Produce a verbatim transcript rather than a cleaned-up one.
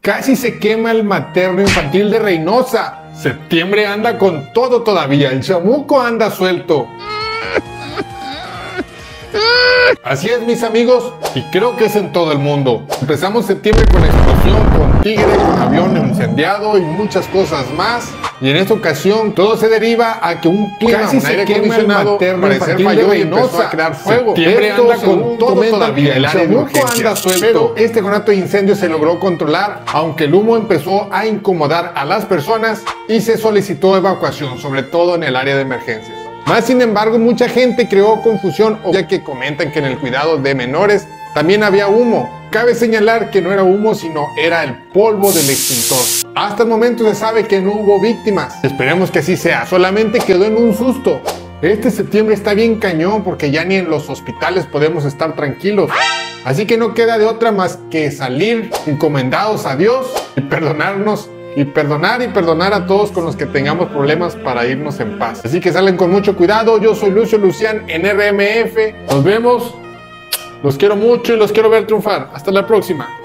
Casi se quema el materno infantil de Reynosa. Septiembre anda con todo todavía. El chamuco anda suelto. Así es, mis amigos, y creo que es en todo el mundo. Empezamos septiembre con explosión, con tigre, con avión incendiado y muchas cosas más. Y en esta ocasión todo se deriva a que un clima, Casi un aire se quema el acondicionado, materno parecer infantil falló de y empezó Reynosa. a crear fuego. Septiembre Esto, anda según con todo comentan, todavía. el área de Chamuco urgencias. anda suelto. Pero este conato de incendio se logró controlar, aunque el humo empezó a incomodar a las personas y se solicitó evacuación, sobre todo en el área de emergencias. Más sin embargo, mucha gente creó confusión, ya que comentan que en el cuidado de menores también había humo. Cabe señalar que no era humo, sino era el polvo del extintor. Hasta el momento se sabe que no hubo víctimas. Esperemos que así sea, solamente quedó en un susto. Este septiembre está bien cañón porque ya ni en los hospitales podemos estar tranquilos. Así que no queda de otra más que salir encomendados a Dios y perdonarnos. Y perdonar y perdonar a todos con los que tengamos problemas para irnos en paz. Así que salen con mucho cuidado. Yo soy Lucio Lucián en R M F. Nos vemos. Los quiero mucho y los quiero ver triunfar. Hasta la próxima.